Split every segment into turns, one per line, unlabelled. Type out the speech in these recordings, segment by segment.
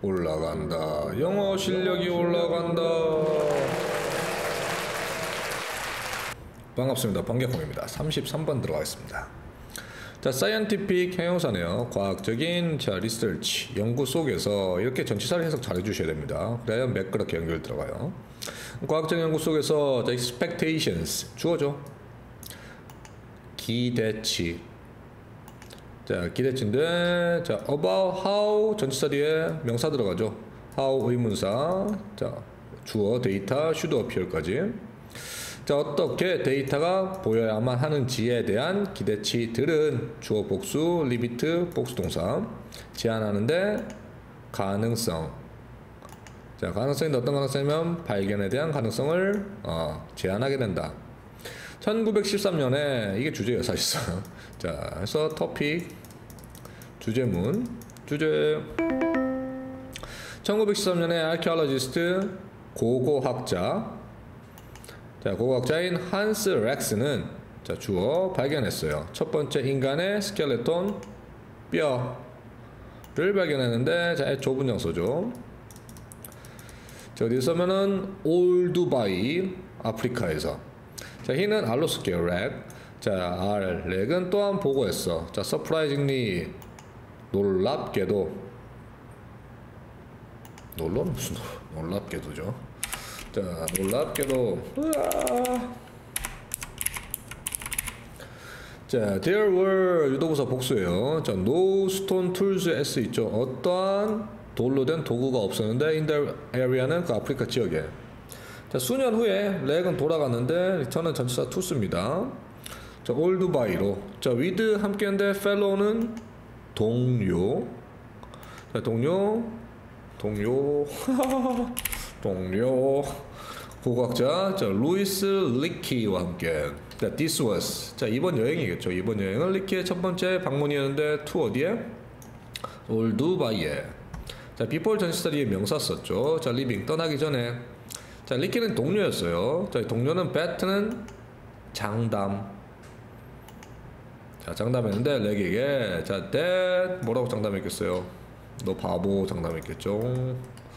올라간다. 영어 실력이 올라간다. 반갑습니다. 번개콩입니다. 33번 들어가겠습니다. 자, scientific 형용사네요. 과학적인 리서치, 연구 속에서 이렇게 전치사를 해석 잘 해주셔야 됩니다. 그래야 매끄럽게 연결 들어가요. 과학적 연구 속에서 expectations 주어죠. 기대치. 자, 기대치인데, 자, about how 전치사 뒤에 명사 들어가죠. how 의문사. 자, 주어, 데이터, should appear까지. 자, 어떻게 데이터가 보여야만 하는지에 대한 기대치들은 주어 복수, 리미트, 복수동사. 제한하는데 가능성. 자, 가능성이 어떤 가능성이면 발견에 대한 가능성을 제한하게 된다. 1913년에 이게 주제예요, 사실상. 자, 그래서 토픽, 주제문, 주제. 1913년에 아키올로지스트, 고고학자. 자, 고고학자인 한스 렉스는 자, 주어 발견했어요. 첫 번째 인간의 스켈레톤, 뼈를 발견했는데, 자, 좁은 영소죠. 자, 어디서면은 올두바이, 아프리카에서. 자, 희는 알로스케어 렉. 자, 렉은 또한 보고했어. 자, surprisingly, 놀랍게도. 무슨 놀랍게도죠. 자, 놀랍게도. 자, there were 유도부사 복수예요. 자, no stone tools s 있죠. 어떠한 돌로 된 도구가 없었는데 in the area는 그 아프리카 지역에. 자, 수년 후에 렉은 돌아갔는데 리턴은 전치사 to스입니다. 자, 올드바이로. 자, with 함께인데 fellow는 동료. 자, 동료. 고고학자. 자, 루이스 리키와 함께. 자, this was. 자, 이번 여행이겠죠. 이번 여행은 리키의 첫 번째 방문이었는데 to 어디에? 올드바이에. 자, before 전치사 뒤에 명사 썼죠. 자, living 떠나기 전에. 자, 리키는 동료였어요. 자, 동료는 bet는 장담. 자, 장담했는데 렉에게 자, that 뭐라고 장담했겠어요? 너 바보 장담했겠죠.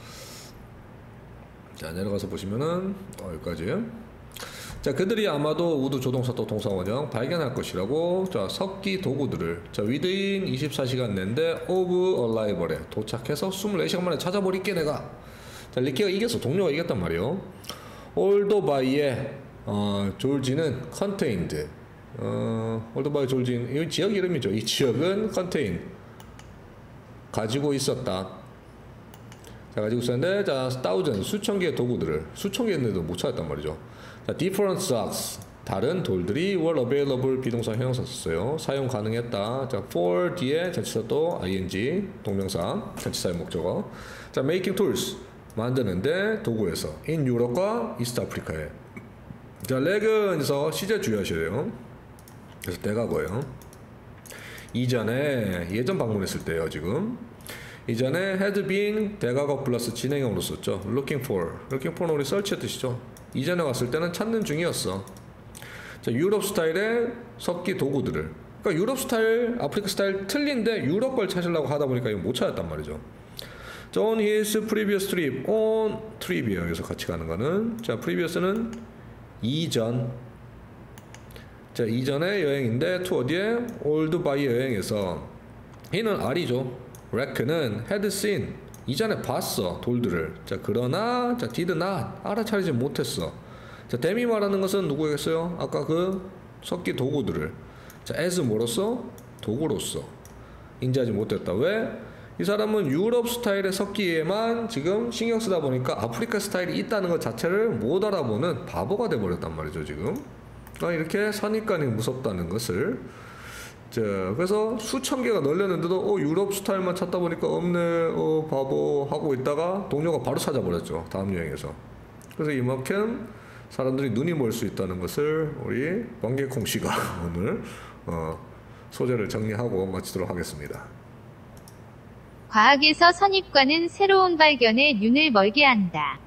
자, 내려가서 보시면은 여기까지. 자, 그들이 아마도 우드 조동사 또 동사 원형 발견할 것이라고. 자, 석기 도구들을 자, within 24시간 내인데 of arrival에 도착해서 24시간 만에 찾아버릴게 내가. 자, 리키가 이겼어. 동료가 이겼단 말이에요. 올도바이의 졸지는 contained. 올도바이 졸진 이 지역 이름이죠. 이 지역은 contain 가지고 있었다. 자, 가지고 있었는데, 자, thousand 수천 개의 도구들을 수천 개였는데도 못 찾았단 말이죠. 자, different socks 다른 돌들이 were available 비동사 형용사 썼어요. 사용 가능했다. 자, for 뒤에 전치사 또 ing 동명사 전치사의 목적어. 자, making tools 만드는데 도구에서 in 유럽과 이스트 아프리카에. 자, 렉은에서 시제 주의하셔야 돼요. 그래서 대과거예요. 이전에 예전 방문했을 때요. 지금 이전에 had been 대과거 플러스 진행형으로 썼죠. looking for는 우리 search의 뜻이죠. 이전에 왔을 때는 찾는 중이었어. 자, 유럽 스타일의 석기 도구들을. 그러니까 유럽 스타일, 아프리카 스타일 틀린데 유럽 걸 찾으려고 하다 보니까 이거 못 찾았단 말이죠. 자, on his previous trip, on trip이에요. 여기서 같이 가는 거는. 자, previous는 이전. 자, 이전의 여행인데 to 어디에? 올드바이 여행에서. 이는 R이죠. 렉는 had seen 이전에 봤어 돌들을. 자, 그러나 자, did not 알아차리지 못했어. 자, 댐이 말하는 것은 누구겠어요? 아까 그 석기 도구들을. 자, as 뭐로써? 도구로서 인지하지 못했다. 왜? 이 사람은 유럽 스타일의 석기에만 지금 신경 쓰다 보니까 아프리카 스타일이 있다는 것 자체를 못 알아보는 바보가 돼버렸단 말이죠. 지금 이렇게 선입관이 무섭다는 것을. 자, 그래서 수천 개가 널렸는데도 유럽 스타일만 찾다 보니까 없네, 바보 하고 있다가 동료가 바로 찾아버렸죠. 다음 여행에서. 그래서 이만큼 사람들이 눈이 멀 수 있다는 것을 우리 번개콩 씨가 오늘 소재를 정리하고 마치도록 하겠습니다.
과학에서 선입관은 새로운 발견에 눈을 멀게 한다.